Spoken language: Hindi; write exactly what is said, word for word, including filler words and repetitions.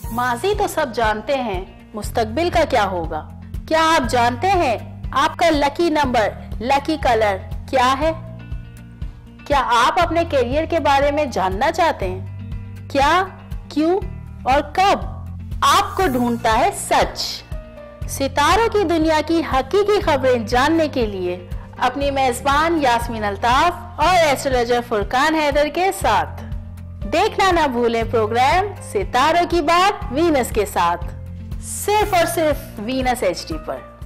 माजी तो सब जानते हैं, मुस्तकबिल का क्या होगा? क्या आप जानते हैं आपका लकी नंबर, लकी कलर क्या है? क्या आप अपने करियर के बारे में जानना चाहते हैं? क्या, क्यों और कब? आपको ढूंढता है सच। सितारों की दुनिया की हकीकी खबरें जानने के लिए अपनी मेजबान यास्मीन अल्ताफ और एस्ट्रोलॉजर फुरकान हैदर के साथ देखना ना भूलें प्रोग्राम सितारों की बात वीनस के साथ, सिर्फ और सिर्फ वीनस एचडी पर।